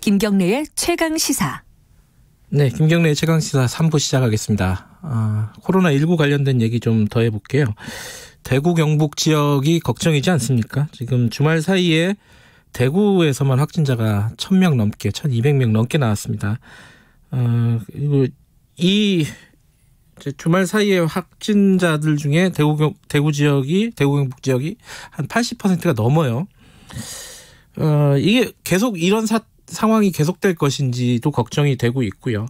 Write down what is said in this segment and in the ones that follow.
김경래의 최강시사. 네, 김경래의 최강시사 3부 시작하겠습니다. 코로나19 관련된 얘기 좀 더 해볼게요. 대구 경북 지역이 걱정이지 않습니까? 지금 주말 사이에 대구에서만 확진자가 1,000명 넘게, 1,200명 넘게 나왔습니다. 그리고 이 주말 사이에 확진자들 중에 대구 지역이, 대구 경북 지역이 한 80%가 넘어요. 이게 계속 이런 상황이 계속될 것인지도 걱정이 되고 있고요.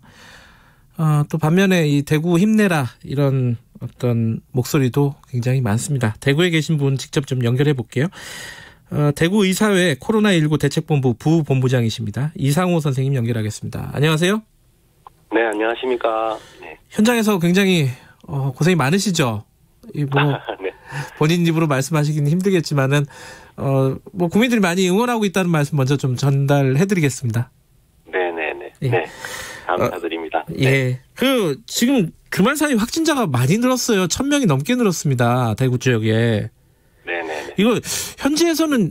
또 반면에 이 대구 힘내라 이런 어떤 목소리도 굉장히 많습니다. 대구에 계신 분 직접 좀 연결해 볼게요. 대구 의사회 코로나19 대책본부 부본부장이십니다. 이상호 선생님 연결하겠습니다. 안녕하세요. 네, 안녕하십니까. 네. 현장에서 굉장히 고생이 많으시죠? 네. 본인 입으로 말씀하시기는 힘들겠지만은 국민들이 많이 응원하고 있다는 말씀 먼저 좀 전달해드리겠습니다. 네네네. 예. 네. 감사드립니다. 예. 지금 주말 사이 확진자가 많이 늘었어요. 1,000명이 넘게 늘었습니다. 대구 지역에. 네네네. 이거 현지에서는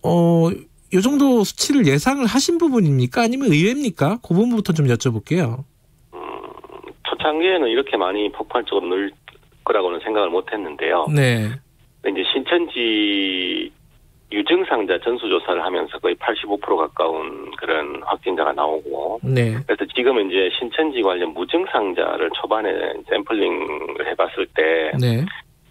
이 정도 수치를 예상을 하신 부분입니까? 아니면 의외입니까? 그 부분부터 좀 여쭤볼게요. 초창기에는 이렇게 많이 폭발적으로 늘 거라고는 생각을 못했는데요. 네. 이제 신천지 유증상자 전수조사를 하면서 거의 85% 가까운 그런 확진자가 나오고. 네. 그래서 지금은 이제 신천지 관련 무증상자를 초반에 샘플링을 해봤을 때. 네.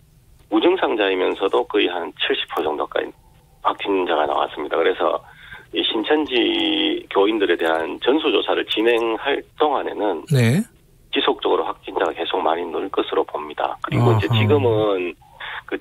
무증상자이면서도 거의 한 70% 정도까지 확진자가 나왔습니다. 그래서 이 신천지 교인들에 대한 전수조사를 진행할 동안에는. 네. 지속적으로 확진자가 계속 많이 늘 것으로 봅니다. 그리고 이제 지금은 그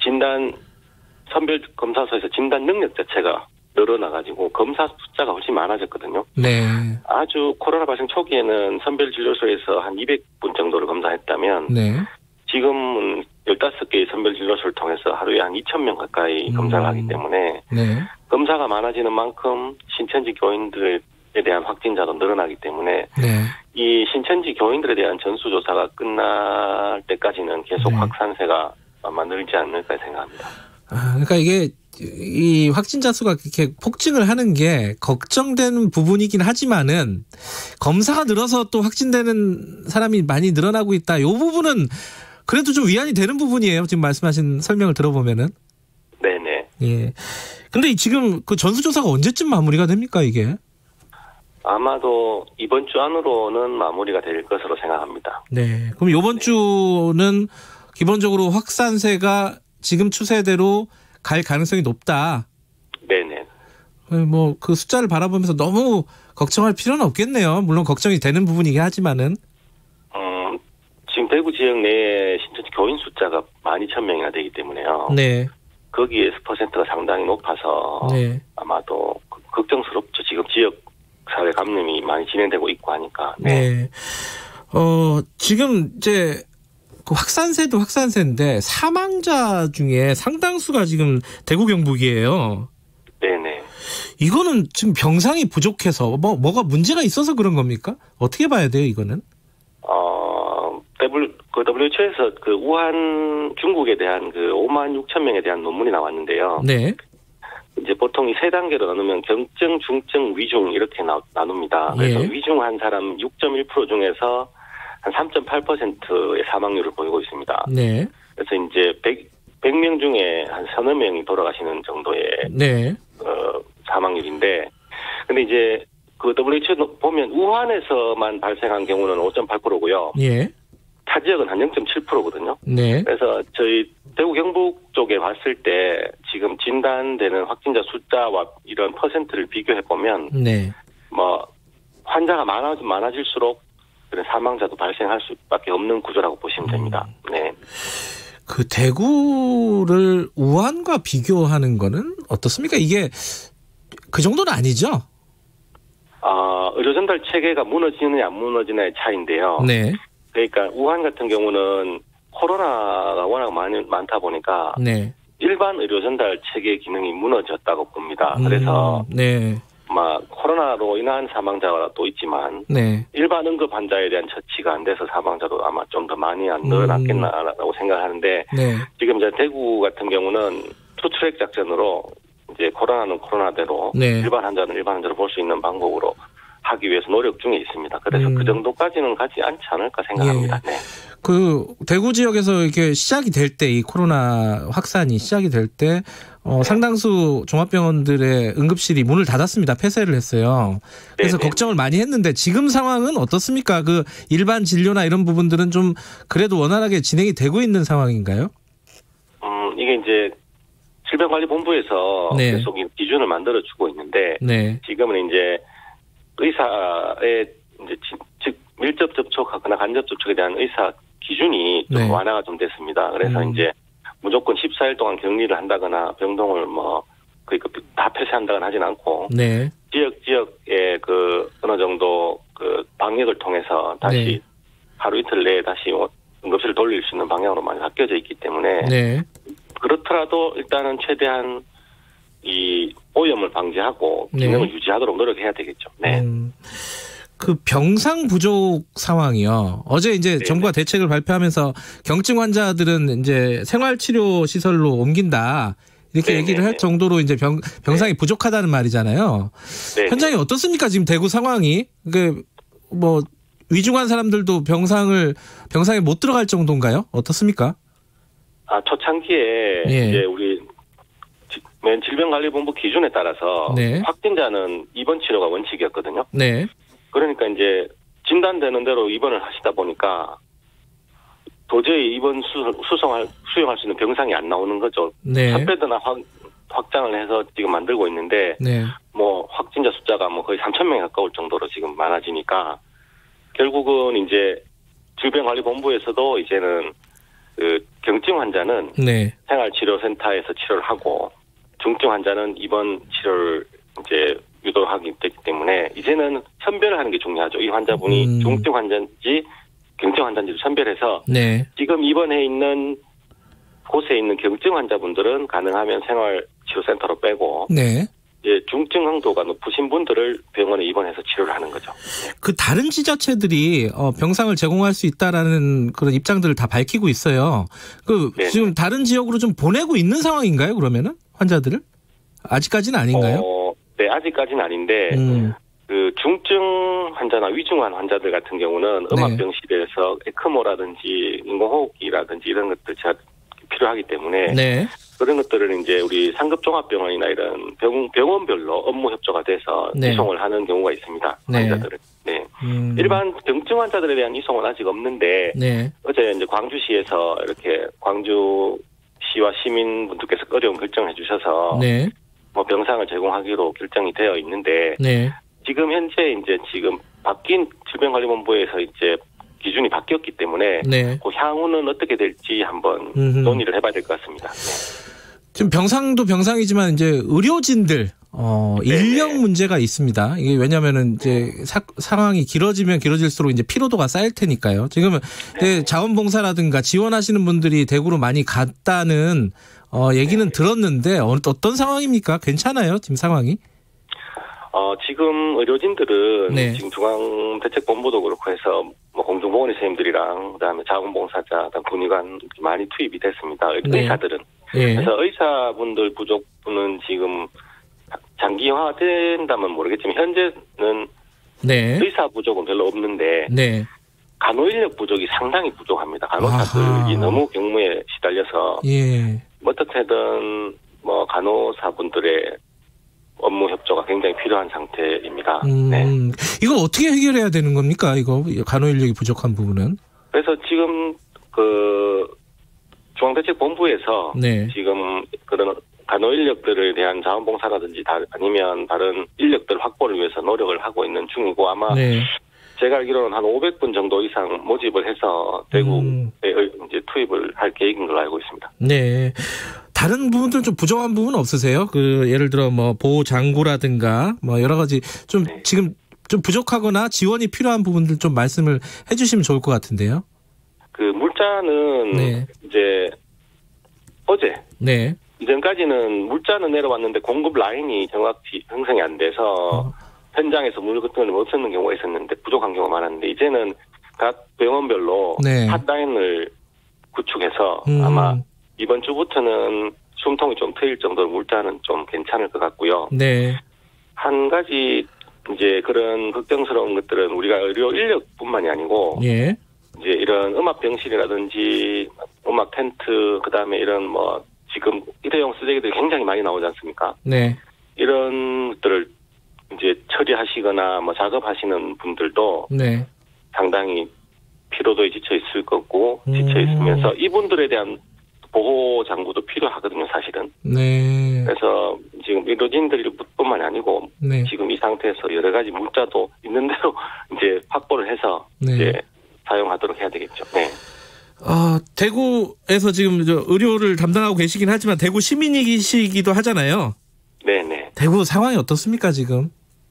선별 검사소에서 진단 능력 자체가 늘어나가지고 검사 숫자가 훨씬 많아졌거든요. 네. 아주 코로나 발생 초기에는 선별 진료소에서 한 200분 정도를 검사했다면, 네. 지금은 15개의 선별 진료소를 통해서 하루에 한 2,000명 가까이 검사를 하기 때문에, 네. 검사가 많아지는 만큼 신천지 교인들에 대한 확진자도 늘어나기 때문에, 네. 이 신천지 교인들에 대한 전수조사가 끝날 때까지는 계속 네. 확산세가 아마 늘지 않을까 생각합니다. 그러니까 이게 이 확진자 수가 이렇게 폭증을 하는 게 걱정되는 부분이긴 하지만은 검사가 늘어서 또 확진되는 사람이 많이 늘어나고 있다. 이 부분은 그래도 좀 위안이 되는 부분이에요. 지금 말씀하신 설명을 들어보면은. 네네. 예. 근데 지금 그 전수조사가 언제쯤 마무리가 됩니까, 이게? 아마도 이번 주 안으로는 마무리가 될 것으로 생각합니다. 네. 그럼 이번 주는 기본적으로 확산세가 지금 추세대로 갈 가능성이 높다. 네네. 뭐 그 숫자를 바라보면서 너무 걱정할 필요는 없겠네요. 물론 걱정이 되는 부분이긴 하지만은. 지금 대구 지역 내에 신천지 교인 숫자가 12,000명이나 되기 때문에요. 네. 거기에 퍼센트가 상당히 높아서 네. 아마도 걱정스럽죠. 지금 지역 사회 감염이 많이 진행되고 있고 하니까. 네. 네. 지금 이제 그 확산세도 확산세인데 사망자 중에 상당수가 지금 대구 경북이에요. 네네. 이거는 지금 병상이 부족해서 뭐가 문제가 있어서 그런 겁니까? 어떻게 봐야 돼요, 이거는? WHO에서 그 우한 중국에 대한 그 56,000명에 대한 논문이 나왔는데요. 네. 이제 보통 이 세 단계로 나누면 경증, 중증, 위중 이렇게 나눕니다. 그래서 예. 위중한 사람 6.1% 중에서 한 3.8%의 사망률을 보이고 있습니다. 네. 그래서 이제 100명 중에 한 서너 명이 돌아가시는 정도의 네. 사망률인데, 근데 이제 그 WHO 보면 우한에서만 발생한 경우는 5.8%고요. 예. 타 지역은 한 0.7%거든요. 네. 그래서 저희 대구 경북 쪽에 봤을 때 지금 진단되는 확진자 숫자와 이런 퍼센트를 비교해 보면 네. 뭐 환자가 많아질수록 그런 사망자도 발생할 수밖에 없는 구조라고 보시면 됩니다. 네. 그 대구를 우한과 비교하는 거는 어떻습니까? 이게 그 정도는 아니죠? 의료 전달 체계가 무너지느냐 안 무너지느냐의 차이인데요. 네. 그러니까 우한 같은 경우는 코로나가 워낙 많다 보니까 네. 일반 의료 전달 체계 기능이 무너졌다고 봅니다. 그래서 네. 코로나로 인한 사망자가 또 있지만 네. 일반 응급 환자에 대한 처치가 안 돼서 사망자도 아마 좀 더 많이 안 늘어났겠나라고 생각하는데 네. 지금 이제 대구 같은 경우는 투트랙 작전으로 이제 코로나는 코로나대로 네. 일반 환자는 일반 환자로 볼 수 있는 방법으로 하기 위해서 노력 중에 있습니다. 그래서 그 정도까지는 가지 않지 않을까 생각합니다. 네. 그 대구 지역에서 이렇게 시작이 될 때 이 코로나 확산이 시작이 될 때 상당수 종합병원들의 응급실이 문을 닫았습니다. 폐쇄를 했어요. 그래서 걱정을 많이 했는데 지금 상황은 어떻습니까? 그 일반 진료나 이런 부분들은 좀 그래도 원활하게 진행이 되고 있는 상황인가요? 이게 이제 질병관리본부에서 네. 계속 기준을 만들어주고 있는데 네. 지금은 이제 의사의 이제 즉 밀접 접촉하거나 간접 접촉에 대한 의사 기준이 좀 네. 완화가 좀 됐습니다. 그래서 이제 무조건 14일 동안 격리를 한다거나 병동을 거의 다 폐쇄한다거나 하진 않고 네. 지역에 그 어느 정도 그 방역을 통해서 다시 네. 하루 이틀 내에 다시 응급실을 돌릴 수 있는 방향으로 많이 바뀌어져 있기 때문에 네. 그렇더라도 일단은 최대한 이 오염을 방지하고 기능을 네. 유지하도록 노력해야 되겠죠. 네. 그 병상 부족 상황이요. 어제 이제 네. 정부가 대책을 발표하면서 경증 환자들은 이제 생활치료 시설로 옮긴다. 이렇게 네. 얘기를 할 정도로 이제 병상이 부족하다는 말이잖아요. 네. 현장이 어떻습니까? 지금 대구 상황이. 그 뭐 위중한 사람들도 병상에 못 들어갈 정도인가요? 어떻습니까? 초창기에 예. 이제 우리 질병관리본부 기준에 따라서 네. 확진자는 입원 치료가 원칙이었거든요. 네. 그러니까 이제 진단되는 대로 입원을 하시다 보니까 도저히 입원 수용할 수 있는 병상이 안 나오는 거죠. 네. 3배드나 확장을 해서 지금 만들고 있는데 네. 뭐 확진자 숫자가 뭐 거의 3,000명에 가까울 정도로 지금 많아지니까 결국은 이제 질병관리본부에서도 이제는 그 경증 환자는 네. 생활치료센터에서 치료를 하고 중증 환자는 입원 치료를 이제 유도하기 되기 때문에 이제는 선별을 하는 게 중요하죠. 이 환자분이 중증 환자인지 경증 환자인지를 선별해서 네. 지금 입원해 있는 곳에 있는 경증 환자분들은 가능하면 생활치료센터로 빼고 네. 이제 중증 강도가 높으신 분들을 병원에 입원해서 치료를 하는 거죠. 그 다른 지자체들이 병상을 제공할 수 있다라는 그런 입장들을 다 밝히고 있어요. 그 네네. 지금 다른 지역으로 좀 보내고 있는 상황인가요? 그러면은 환자들을 아직까지는 아닌가요? 네, 아직까지는 아닌데 그 중증 환자나 위중한 환자들 같은 경우는 음압병실에서 에크모라든지 인공호흡기라든지 이런 것들 필요하기 때문에 네. 그런 것들을 이제 우리 상급종합병원이나 이런 병원별로 업무 협조가 돼서 네. 이송을 하는 경우가 있습니다. 네. 환자들은. 네. 일반 경증 환자들에 대한 이송은 아직 없는데 네. 어제 이제 광주시에서 이렇게 광주시와 시민분들께서 어려운 결정을 해주셔서 네. 뭐 병상을 제공하기로 결정이 되어 있는데 네. 지금 현재 이제 지금 바뀐 질병관리본부에서 이제 기준이 바뀌었기 때문에 네. 그 향후는 어떻게 될지 한번 논의를 해봐야 될 것 같습니다. 지금 병상도 병상이지만 이제 의료진들 인력 문제가 있습니다. 이게 왜냐하면은 이제 상황이 길어지면 길어질수록 이제 피로도가 쌓일 테니까요. 지금은 자원봉사라든가 지원하시는 분들이 대구로 많이 갔다는 얘기는 들었는데 어떤 상황입니까? 괜찮아요, 지금 상황이? 지금 의료진들은 네. 지금 중앙대책본부도 그렇고 해서 뭐 공중보건의 선생님들이랑 그다음에 자원봉사자, 그다음 군의관 많이 투입이 됐습니다. 의사들은. 네. 그래서 의사분들 부족분은 지금 장기화된다면 모르겠지만 현재는 네. 의사 부족은 별로 없는데 네. 간호인력 부족이 상당히 부족합니다. 간호사들이 너무 경무에 시달려서 예. 어떻게든 뭐 간호사분들의 업무 협조가 굉장히 필요한 상태입니다. 네. 이거 어떻게 해결해야 되는 겁니까? 이거 간호 인력이 부족한 부분은? 그래서 지금 그 중앙대책본부에서 네. 지금 그런 간호 인력들에 대한 자원봉사라든지 아니면 다른 인력들 확보를 위해서 노력을 하고 있는 중이고 아마 네. 제가 알기로는 한 500분 정도 이상 모집을 해서 대구에 이제 투입을 할 계획인 걸로 알고 있습니다. 네. 다른 부분들 좀 부족한 부분 없으세요? 그 예를 들어 뭐 보호 장구라든가 뭐 여러 가지 좀 네. 지금 좀 부족하거나 지원이 필요한 부분들 좀 말씀을 해주시면 좋을 것 같은데요. 그 물자는 네. 이제 어제 네. 이전까지는 물자는 내려왔는데 공급 라인이 정확히 형성이 안 돼서 현장에서 물 같은 걸 못 쓰는 경우가 있었는데 부족한 경우가 많았는데 이제는 각 병원별로 네. 핫라인을 구축해서 아마 이번 주부터는 숨통이 좀 트일 정도로 물자는 좀 괜찮을 것 같고요. 네. 한 가지 이제 그런 걱정스러운 것들은 우리가 의료 인력뿐만이 아니고 예. 이제 이런 음압 병실이라든지 음악 텐트 그다음에 이런 뭐 지금 일회용 쓰레기들이 굉장히 많이 나오지 않습니까? 네. 이런 것들을 이제 처리하시거나 뭐 작업하시는 분들도 네. 상당히 피로도에 지쳐 있을 거고 지쳐 있으면서 이분들에 대한 보호 장구도 필요하거든요, 사실은. 네. 그래서 지금 의료진들뿐만이 아니고 네. 지금 이 상태에서 여러 가지 물자도 있는 대로 이제 확보를 해서 네. 이제 사용하도록 해야 되겠죠. 네. 대구에서 지금 의료를 담당하고 계시긴 하지만 대구 시민이시기도 하잖아요. 네네. 대구 상황이 어떻습니까 지금?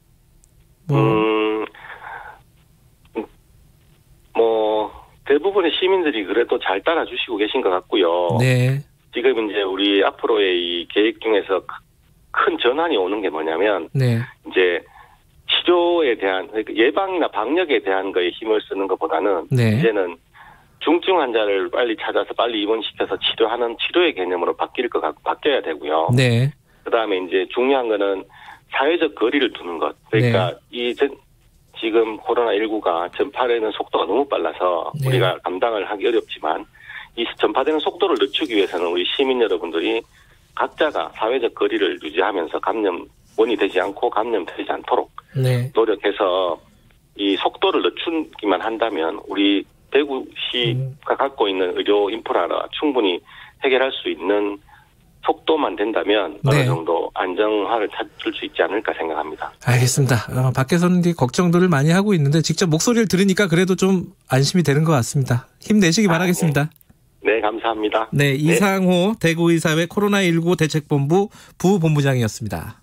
대부분의 시민들이 그래도 잘 따라주시고 계신 것 같고요. 네. 지금 이제 우리 앞으로의 이 계획 중에서 큰 전환이 오는 게 뭐냐면, 네. 이제 치료에 대한, 그러니까 예방이나 방역에 대한 거에 힘을 쓰는 것보다는, 네. 이제는 중증 환자를 빨리 찾아서 빨리 입원시켜서 치료하는 치료의 개념으로 바뀌어야 되고요. 네. 그 다음에 이제 중요한 거는 사회적 거리를 두는 것. 그러니까 네. 지금 코로나19가 전파되는 속도가 너무 빨라서 네. 우리가 감당을 하기 어렵지만 이 전파되는 속도를 늦추기 위해서는 우리 시민 여러분들이 각자가 사회적 거리를 유지하면서 감염원이 되지 않고 감염되지 않도록 네. 노력해서 이 속도를 늦추기만 한다면 우리 대구시가 갖고 있는 의료 인프라가 충분히 해결할 수 있는 속도만 된다면 어느 네. 정도 안정화를 찾을 수 있지 않을까 생각합니다. 알겠습니다. 밖에서는 걱정들을 많이 하고 있는데 직접 목소리를 들으니까 그래도 좀 안심이 되는 것 같습니다. 힘내시기 바라겠습니다. 네, 감사합니다. 네, 이상호 대구의사회 코로나19 대책본부 부본부장이었습니다.